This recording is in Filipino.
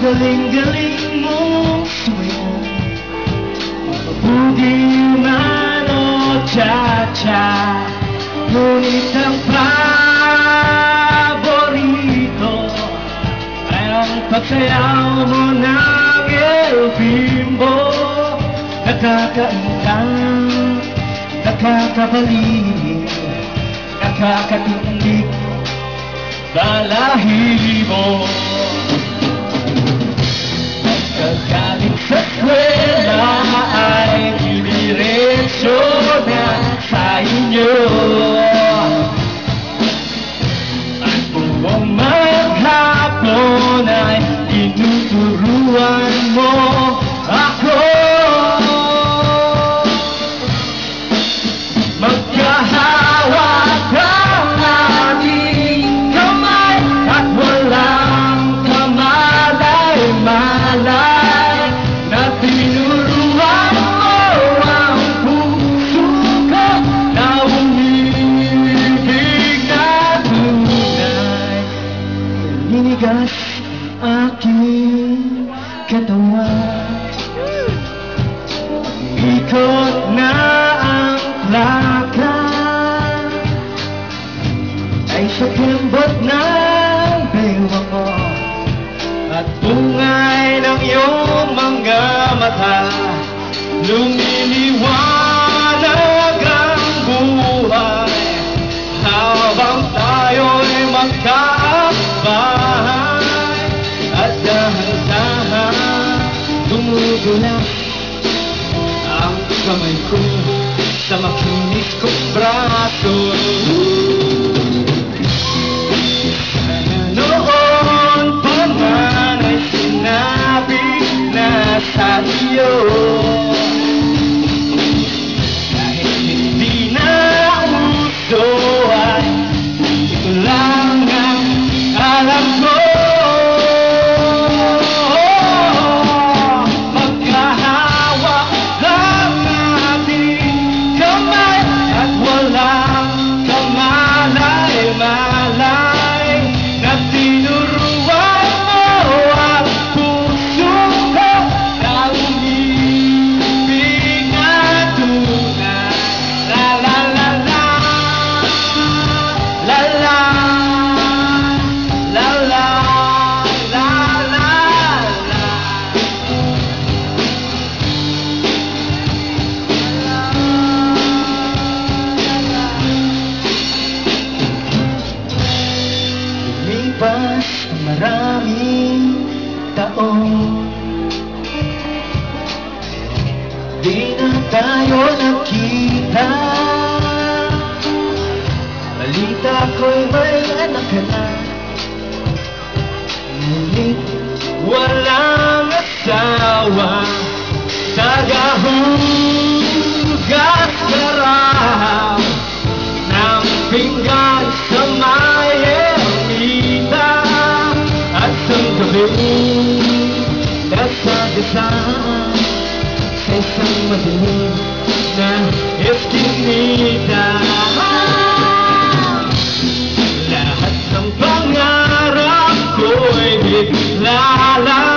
galing-galing mong sumayaw, mabuti man o cha-cha. Ngunit ang paborito ay ang pagsayaw mo ng El Bimbo. Nakakaintang, nakakabaliw, nakakatindig, balahibo. Pagkagaling sa eskwela ay diniretso na sa inyo. At buong maghapon ay tinuturuan mo ako. Magkahawak ang ating kamay at walang kamalay-malay, na tinuruan mo ang puso ko na umibig na tunay. Ninigas aking katawan, ikot na ang plaka ay sa kembot ng bewang mo at bungay ng iyong mga mata. Lumiliwanag ang buhay habang tayo'y magkaakbahay, at dahan-dahan dumudulak ang kamay ko sa makinis kong braso. Noon pa man ay sinabi na sa iyo, kahit hindi na uso ay ito lang ang alam ko. Magkahawak ang ating kamay at walang kamalay-malay, na tinuruan mo ang puso ko na umibig na tunay. La la la la, la la, la la, la la la. Lumipas ang maraming taon, di na tayo nakita. Balita ko'y may anak ka na, ngunit walang asawa. Tagahugas ka raw ng pinggan sa may ermita, at ang gabi dasagasaan sa isang madilim na eskinita. Lahat ng pangarap ko'y bigla lang